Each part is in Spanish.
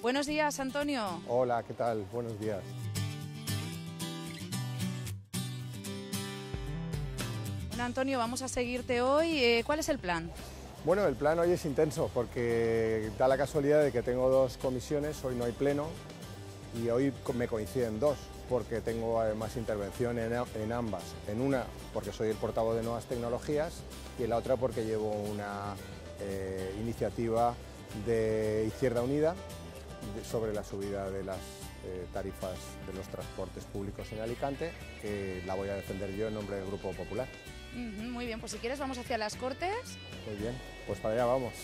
Buenos días, Antonio. Hola, ¿qué tal? Buenos días. Bueno, Antonio, vamos a seguirte hoy. ¿Cuál es el plan? Bueno, el plan hoy es intenso porque da la casualidad de que tengo dos comisiones, hoy no hay pleno y hoy me coinciden dos porque tengo además intervención en ambas. En una porque soy el portavoz de Nuevas Tecnologías y en la otra porque llevo una iniciativa de Izquierda Unida sobre la subida de las tarifas de los transportes públicos en Alicante, que la voy a defender yo en nombre del Grupo Popular. Muy bien, pues si quieres vamos hacia las Cortes. Muy bien, pues para allá vamos.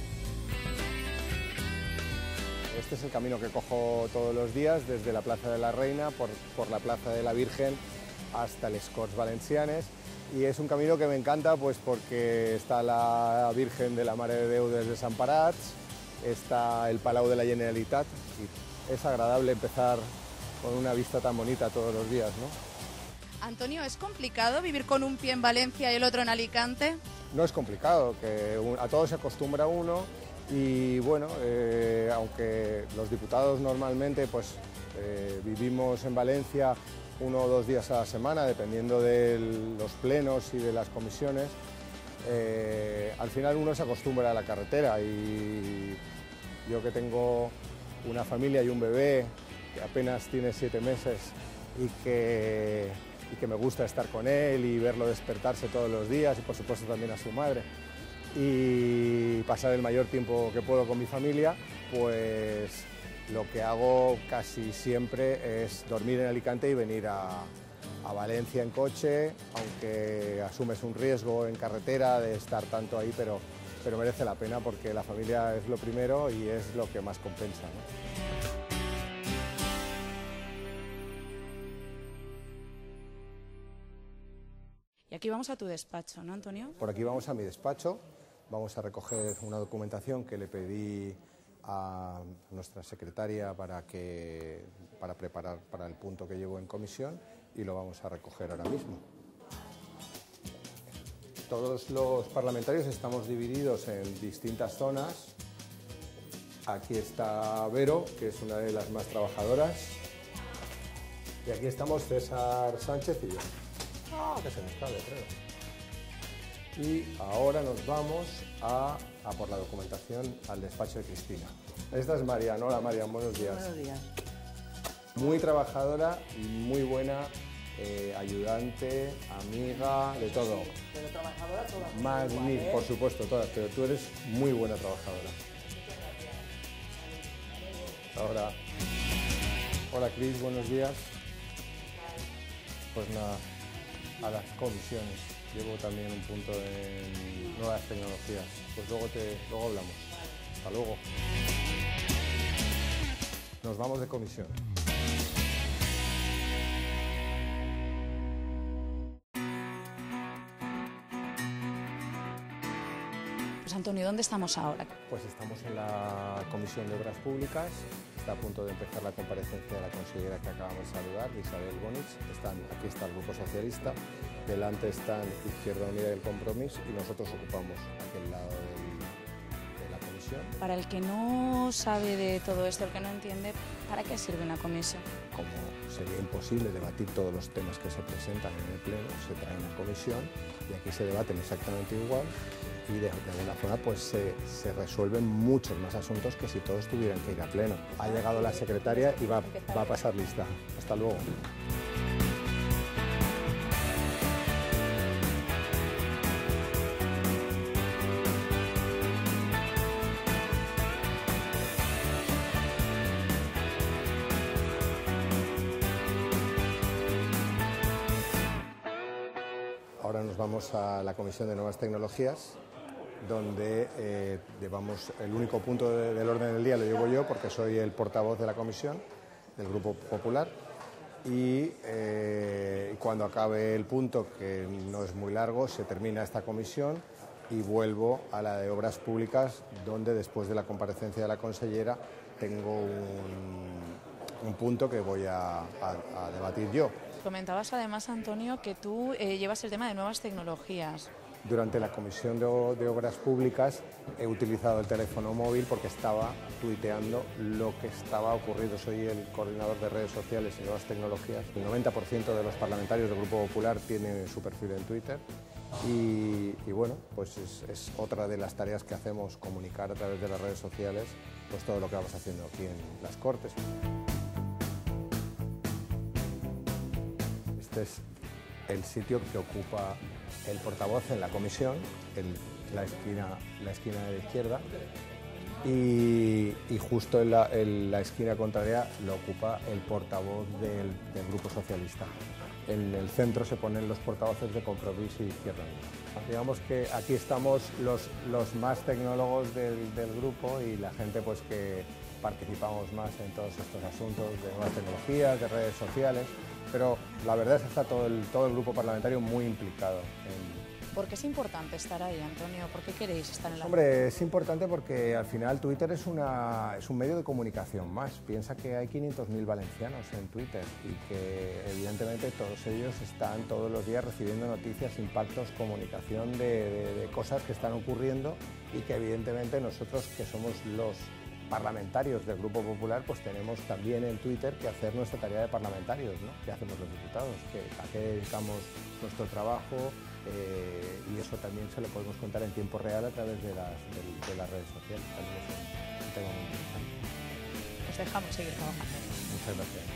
Este es el camino que cojo todos los días, desde la Plaza de la Reina, por la Plaza de la Virgen, hasta les Corts Valencianes. Y es un camino que me encanta pues porque está la Virgen de la Mare de Déu des Desemparats, está el Palau de la Generalitat y es agradable empezar con una vista tan bonita todos los días, ¿no? Antonio, ¿es complicado vivir con un pie en Valencia y el otro en Alicante? No es complicado, que a todo se acostumbra uno y bueno, aunque los diputados normalmente pues vivimos en Valencia 1 o 2 días a la semana, dependiendo de los plenos y de las comisiones, al final uno se acostumbra a la carretera y yo que tengo una familia y un bebé que apenas tiene 7 meses y que me gusta estar con él y verlo despertarse todos los días y por supuesto también a su madre y pasar el mayor tiempo que puedo con mi familia, pues lo que hago casi siempre es dormir en Alicante y venir a Valencia en coche, aunque asumes un riesgo en carretera de estar tanto ahí, pero merece la pena porque la familia es lo primero y es lo que más compensa, ¿no? Y aquí vamos a tu despacho, ¿no, Antonio? Por aquí vamos a mi despacho, vamos a recoger una documentación que le pedí a nuestra secretaria para preparar para el punto que llevo en comisión y lo vamos a recoger ahora mismo. Todos los parlamentarios estamos divididos en distintas zonas. Aquí está Vero, que es una de las más trabajadoras, y aquí estamos César Sánchez y yo. Que se nos cae el letrero. Y ahora nos vamos a por la documentación al despacho de Cristina. Esta es Marian. Hola Marian, buenos días. Buenos días. Muy trabajadora y muy buena, ayudante, amiga, de todo. Sí, pero trabajadora todas. Magnífico, por supuesto, todas, pero tú eres muy buena trabajadora. Ahora. Hola Cris, buenos días. Pues nada, a las comisiones. Llevo también un punto en Nuevas Tecnologías. Pues luego hablamos. Hasta luego. Nos vamos de comisión. Pues Antonio, ¿dónde estamos ahora? Pues estamos en la Comisión de Obras Públicas. Está a punto de empezar la comparecencia de la consellera que acabamos de saludar, Isabel Bonich. Aquí está el Grupo Socialista, delante están Izquierda Unida y el Compromís y nosotros ocupamos aquel lado de la comisión. Para el que no sabe de todo esto, el que no entiende, ¿para qué sirve una comisión? Como sería imposible debatir todos los temas que se presentan en el Pleno, se traen a comisión y aquí se debaten exactamente igual y de alguna forma pues se resuelven muchos más asuntos que si todos tuvieran que ir a Pleno. Ha llegado la secretaria y va a pasar lista. Hasta luego. Ahora nos vamos a la Comisión de Nuevas Tecnologías, donde el único punto del orden del día lo llevo yo porque soy el portavoz de la comisión del Grupo Popular y cuando acabe el punto, que no es muy largo, se termina esta comisión y vuelvo a la de Obras Públicas, donde después de la comparecencia de la consellera tengo un punto que voy a debatir yo. Comentabas además, Antonio, que tú llevas el tema de nuevas tecnologías. Durante la Comisión de Obras Públicas he utilizado el teléfono móvil porque estaba tuiteando lo que estaba ocurriendo. Soy el coordinador de redes sociales y nuevas tecnologías. El 90% de los parlamentarios del Grupo Popular tienen su perfil en Twitter y bueno, pues es otra de las tareas que hacemos, comunicar a través de las redes sociales pues todo lo que vamos haciendo aquí en las Cortes. Este es el sitio que ocupa el portavoz en la comisión, la esquina de la izquierda, y justo en la esquina contraria lo ocupa el portavoz del Grupo Socialista. En el centro se ponen los portavoces de Compromís y Izquierda Unida. Digamos que aquí estamos los más tecnólogos del grupo y la gente pues que participamos más en todos estos asuntos de nuevas tecnologías, de redes sociales, pero la verdad es que está todo el grupo parlamentario muy implicado en... ¿Por qué es importante estar ahí, Antonio? ¿Por qué queréis estar en la... Hombre, es importante porque al final Twitter es un medio de comunicación más. Piensa que hay 500.000 valencianos en Twitter y que evidentemente todos ellos están todos los días recibiendo noticias, impactos, comunicación de cosas que están ocurriendo y que evidentemente nosotros que somos los parlamentarios del Grupo Popular pues tenemos también en Twitter que hacer nuestra tarea de parlamentarios, ¿no? ¿Qué hacemos los diputados? ¿A qué dedicamos nuestro trabajo? Y eso también se lo podemos contar en tiempo real a través de las redes sociales. También es un tema muy interesante. Os dejamos seguir trabajando. Muchas gracias.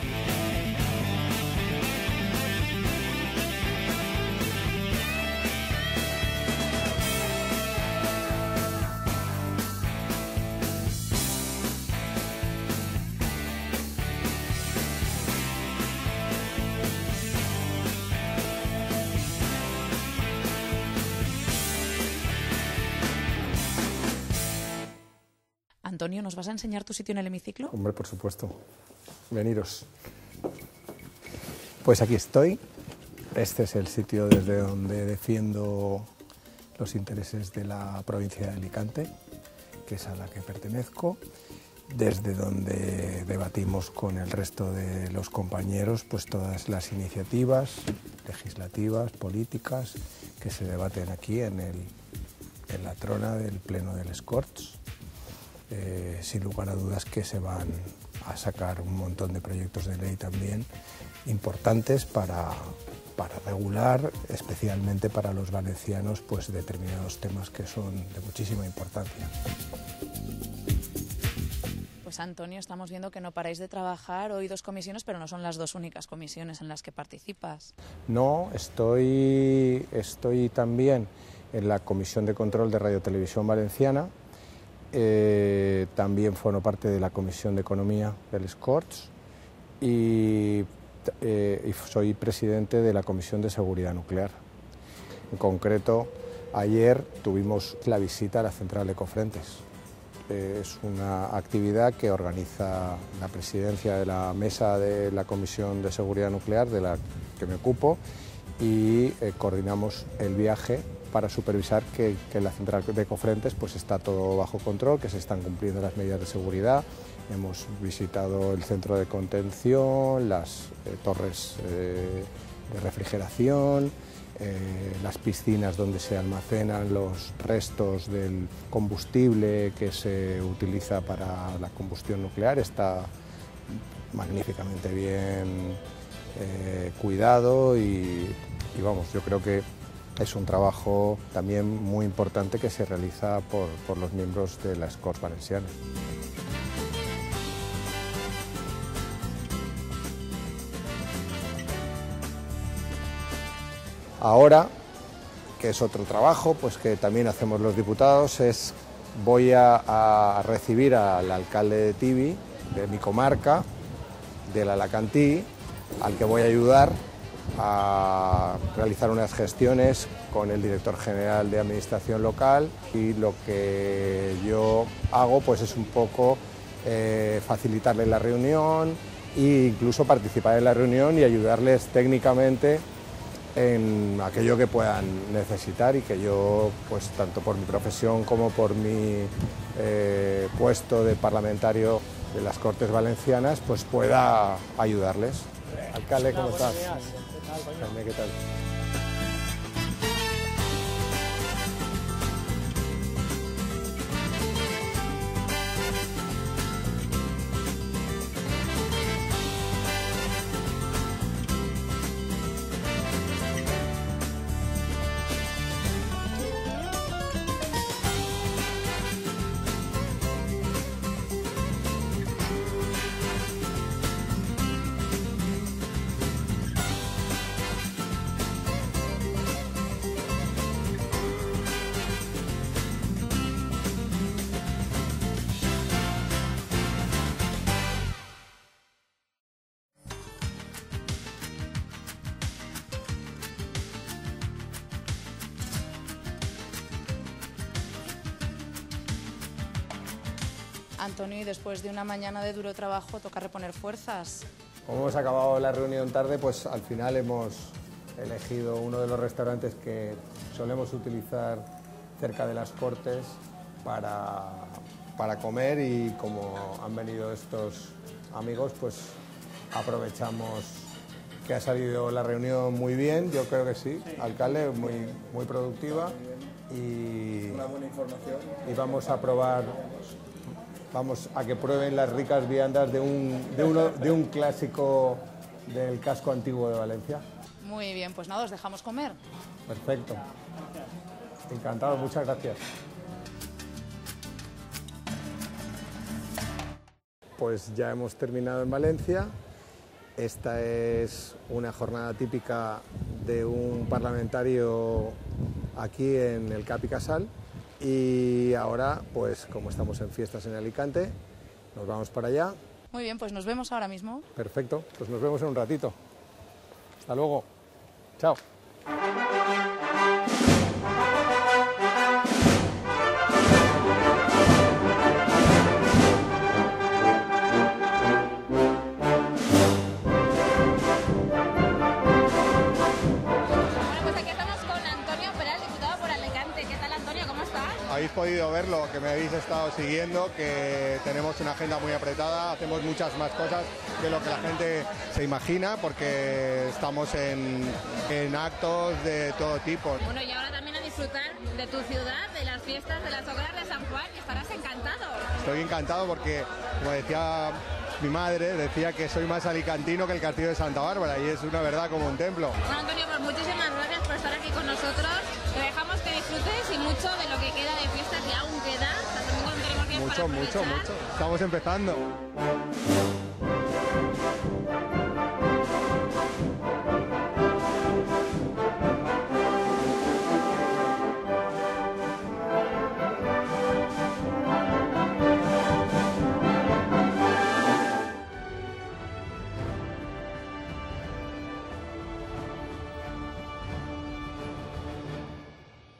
Antonio, ¿nos vas a enseñar tu sitio en el hemiciclo? Hombre, por supuesto. Veniros. Pues aquí estoy. Este es el sitio desde donde defiendo los intereses de la provincia de Alicante, que es a la que pertenezco, desde donde debatimos con el resto de los compañeros pues todas las iniciativas legislativas, políticas, que se debaten aquí en la trona del Pleno de les Corts. Sin lugar a dudas que se van a sacar un montón de proyectos de ley también importantes para regular, especialmente para los valencianos, pues determinados temas que son de muchísima importancia. Pues Antonio, estamos viendo que no paráis de trabajar. Hoy 2 comisiones, pero no son las 2 únicas comisiones en las que participas. No, estoy también en la Comisión de Control de Radio Televisión Valenciana. También formo parte de la Comisión de Economía de les Corts y soy presidente de la Comisión de Seguridad Nuclear. En concreto, ayer tuvimos la visita a la central de Cofrentes. Es una actividad que organiza la presidencia de la mesa de la Comisión de Seguridad Nuclear, de la que me ocupo, y coordinamos el viaje para supervisar que la central de Cofrentes pues está todo bajo control, que se están cumpliendo las medidas de seguridad. Hemos visitado el centro de contención, las torres de refrigeración, las piscinas donde se almacenan los restos del combustible que se utiliza para la combustión nuclear. Está magníficamente bien cuidado y vamos, yo creo que es un trabajo también muy importante que se realiza por los miembros de las Corts Valencianas. Ahora, que es otro trabajo pues que también hacemos los diputados, voy a recibir al alcalde de Tibi, de mi comarca, del Alacantí, al que voy a ayudar a realizar unas gestiones con el director general de Administración Local, y lo que yo hago pues es un poco facilitarle la reunión e incluso participar en la reunión y ayudarles técnicamente en aquello que puedan necesitar y que yo, pues tanto por mi profesión como por mi puesto de parlamentario de las Cortes Valencianas, pues pueda ayudarles. Alcalde, ¿cómo estás? ¿Qué tal, coño? ¿Qué tal? Antonio, y después de una mañana de duro trabajo toca reponer fuerzas. Como hemos acabado la reunión tarde, pues al final hemos elegido uno de los restaurantes que solemos utilizar cerca de las Cortes para comer, y como han venido estos amigos, pues aprovechamos que ha salido la reunión muy bien, yo creo que sí, alcalde, muy productiva, y una buena información. Y vamos a probar, vamos a que prueben las ricas viandas de un clásico del casco antiguo de Valencia. Muy bien, pues nada, os dejamos comer. Perfecto. Encantado, muchas gracias. Pues ya hemos terminado en Valencia. Esta es una jornada típica de un parlamentario aquí en el Cap i Casal, y ahora, pues como estamos en fiestas en Alicante, nos vamos para allá. Muy bien, pues nos vemos ahora mismo. Perfecto, pues nos vemos en un ratito. Hasta luego. Chao. Habéis podido ver lo que me habéis estado siguiendo, que tenemos una agenda muy apretada, hacemos muchas más cosas de lo que la gente se imagina, porque estamos en actos de todo tipo. Bueno, y ahora también a disfrutar de tu ciudad, de las fiestas de las Hogueras de San Juan, y estarás encantado. Estoy encantado porque, como decía mi madre, decía que soy más alicantino que el castillo de Santa Bárbara, y es una verdad como un templo. Bueno, Antonio, pues muchísimas gracias por estar aquí con nosotros. Te dejamos que disfrutes y mucho de lo que queda de fiesta, que aún queda. Hasta el domingo no tenemos días para aprovechar. Mucho. Estamos empezando.